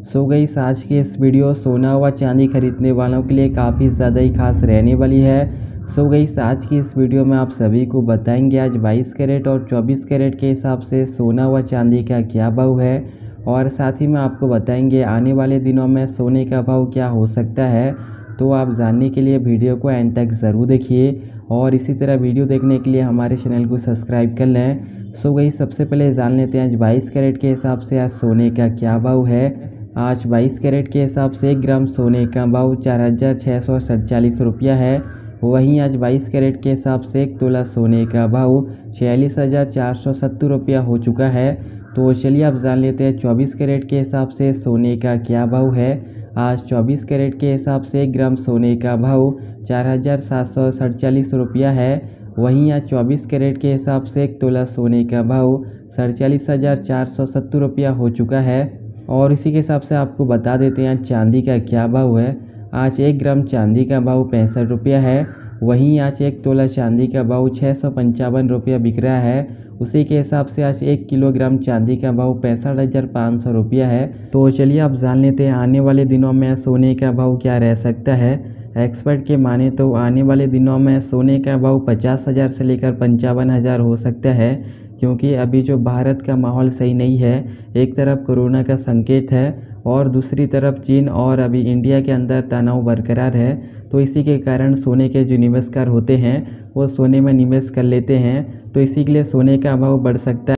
So guys, आज की इस वीडियो सोना व चांदी खरीदने वालों के लिए काफ़ी ज़्यादा ही खास रहने वाली है। सो गाइस, आज की इस वीडियो में आप सभी को बताएंगे आज 22 कैरेट और 24 कैरेट के हिसाब से सोना व चांदी का क्या भाव है, और साथ ही में आपको बताएंगे आने वाले दिनों में सोने का भाव क्या हो सकता है। तो आप जानने के लिए वीडियो को एंड तक ज़रूर देखिए, और इसी तरह वीडियो देखने के लिए हमारे चैनल को सब्सक्राइब कर लें। सो गाइस, सबसे पहले जान लेते हैं आज 22 कैरेट के हिसाब से आज सोने का क्या भाव है। आज 22 कैरेट के हिसाब से 1 ग्राम सोने का भाव 4,647 रुपया है। वहीं आज 22 कैरेट के हिसाब से 1 तोला सोने का भाव 46,470 रुपया हो चुका है। तो चलिए आप जान लेते हैं 24 कैरेट के हिसाब से सोने का क्या भाव है। आज 24 कैरेट के हिसाब से 1 ग्राम सोने का भाव 4,747 रुपया है। वहीं आज 24 कैरेट के हिसाब से 1 तोला सोने का भाव 47,470 रुपया हो चुका है। और इसी के हिसाब से आपको बता देते हैं चांदी का क्या भाव है। आज 1 ग्राम चांदी का भाव 65 रुपया है। वहीं आज 1 तोला चांदी का भाव 655 रुपया बिक रहा है। उसी के हिसाब से आज 1 किलोग्राम चांदी का भाव 65,500 रुपया है। तो चलिए आप जान लेते हैं आने वाले दिनों में सोने का भाव क्या रह सकता है। एक्सपर्ट के माने तो आने वाले दिनों में सोने का भाव 50,000 से लेकर 55,000 हो सकता है, क्योंकि अभी जो भारत का माहौल सही नहीं है। एक तरफ कोरोना का संकेत है और दूसरी तरफ चीन और अभी इंडिया के अंदर तनाव बरकरार है। तो इसी के कारण सोने के जो निवेशकार होते हैं वो सोने में निवेश कर लेते हैं, तो इसी के लिए सोने का भाव बढ़ सकता है।